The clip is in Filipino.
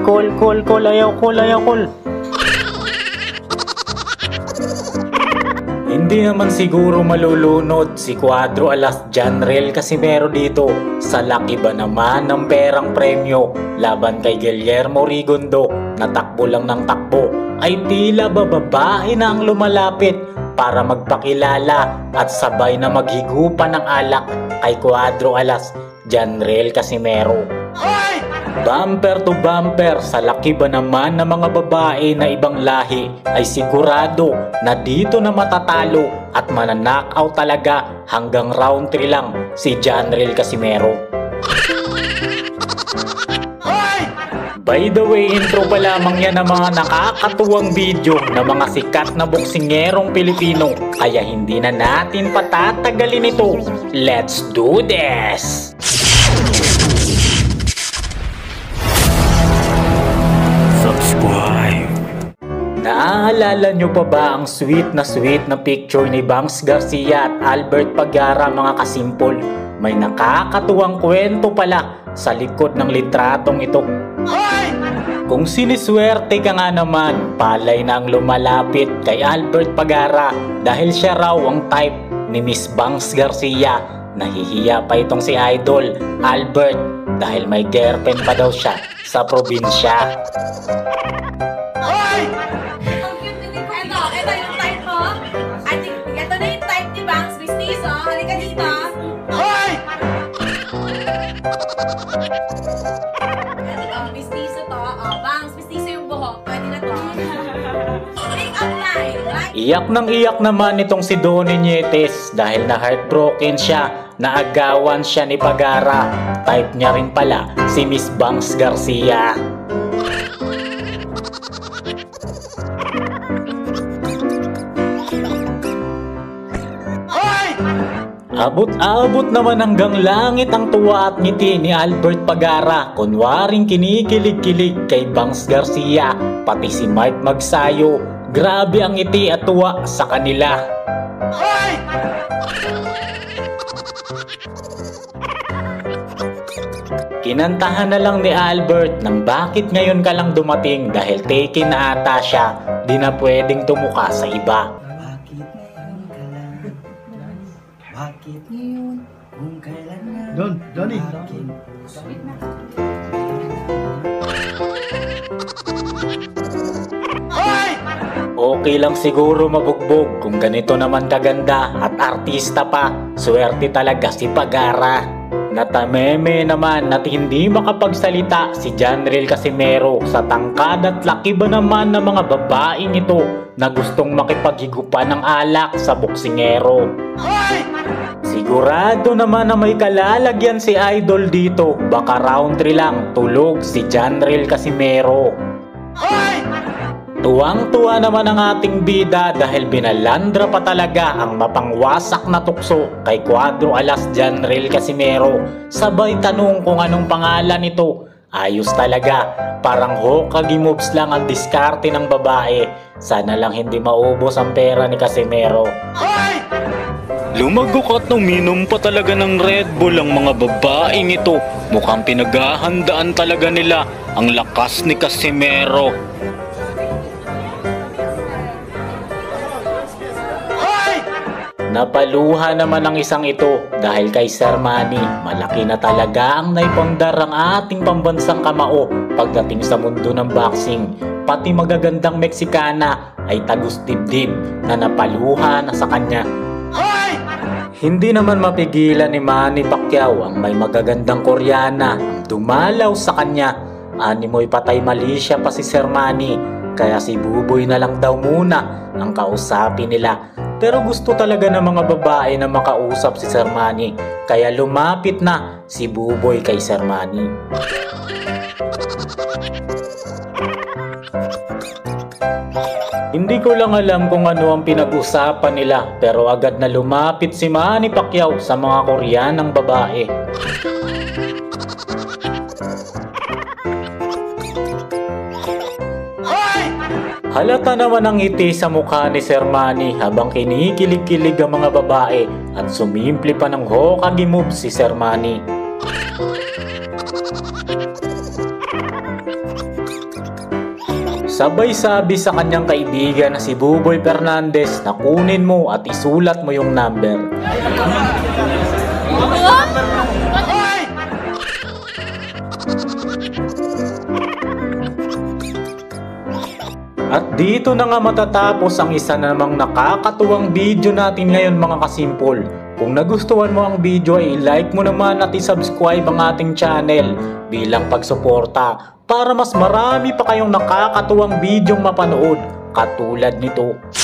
Call, ayaw call. Hindi naman siguro malulunod si Cuadro Alas Janriel Casimero dito sa laki ba naman ng perang premyo laban kay Guillermo Rigondo na takbo lang ng takbo ay tila bababae na ang lumalapit para magpakilala at sabay na maghigupan ng alak kay Cuadro Alas Janriel Casimero. Bumper to bumper sa laki ba naman ng mga babae na ibang lahi ay sigurado na dito na matatalo at mananakaw talaga hanggang round 3 lang si Janriel Casimero. By the way, intro pa lamang yan ng mga nakakatuwang video na mga sikat na boksingerong Pilipino kaya hindi na natin patatagalin ito. Let's do this! Subscribe. Naaalala nyo pa ba ang sweet na picture ni Bangs Garcia at Albert Pagara mga kasimpol? May nakakatuwang kwento pala sa likod ng litratong ito. Kung siniswerte ka nga naman, palay na ang lumalapit kay Albert Pagara dahil siya raw ang type ni Miss Bangs Garcia. Nahihiya pa itong si Idol Albert dahil may girlfriend pa daw siya sa probinsya. Ito yung type mo. I think ito na yung type ni Bangs Business. Halika dito. Ito ang business to. Bangs Business yung buhok. Pwede na to. Make up line. Iyak nang iyak naman itong si Donnie Nietes dahil na heartbroken siya. Naagawan siya ni Pagara. Type niya rin pala si Miss Bangs Garcia. Abot-abot naman hanggang langit ang tuwa at ngiti ni Albert Pagara. Kunwaring kinikilig-kilig kay Bangs Garcia. Pati si Mike Magsayo. Grabe ang ngiti at tuwa sa kanila. Kinantahan na lang ni Albert ng bakit ngayon ka lang dumating dahil taken na ata siya. Di na pwedeng tumuka sa iba. Bakit ngayon kung kailan na Donnie. Okay lang siguro mabugbog kung ganito naman kaganda at artista pa. Swerte talaga si Pagara. Natameme naman at hindi makapagsalita si Janriel Casimero sa tangkad at laki ba naman ng mga babaeng ito na gustong makipaghigupan ng alak sa boksingero. Sigurado naman na may kalalagyan si Idol dito. Baka round 3 lang tulog si Janriel Casimero. Tuwang-tuwa naman ang ating bida dahil binalandra pa talaga ang mapangwasak na tukso kay Cuadro Alas Janriel Casimero. Sabay tanong kung anong pangalan nito. Ayos talaga, parang Hokage moves lang ang diskarte ng babae. Sana lang hindi maubos ang pera ni Casimero. Lumagok at uminom pa talaga ng Red Bull ang mga babaeng ito. Mukhang pinaghahandaan talaga nila ang lakas ni Casimero. Napaluha naman ang isang ito dahil kay Sir Manny, malaki na talaga ang naipundar ang ating pambansang kamao pagdating sa mundo ng boxing. Pati magagandang Meksikana ay tagus dibdib na napaluha na sa kanya. Hindi naman mapigilan ni Manny Pacquiao ang may magagandang Koreana ang dumalaw sa kanya. Animoy patay mali siya pa si Sir Manny, kaya si Buboy na lang daw muna ang kausapin nila. Pero gusto talaga ng mga babae na makausap si Sir Manny, kaya lumapit na si Buboy kay Sir Manny. Hindi ko lang alam kung ano ang pinag-usapan nila, pero agad na lumapit si Manny Pacquiao sa mga Koreanang babae. Halata naman ang ngiti sa mukha ni Sir Manny habang kinikilig-kilig ang mga babae at sumimple pa ng Hokage move si Sir Manny. Sabay sabi sa kanyang kaibigan na si Buboy Fernandez na kunin mo at isulat mo yung number. At dito na nga matatapos ang isa na namang nakakatuwang video natin ngayon mga kasimpol. Kung nagustuhan mo ang video ay i-like mo naman at i-subscribe ang ating channel bilang pagsuporta para mas marami pa kayong nakakatuwang videong mapanood katulad nito.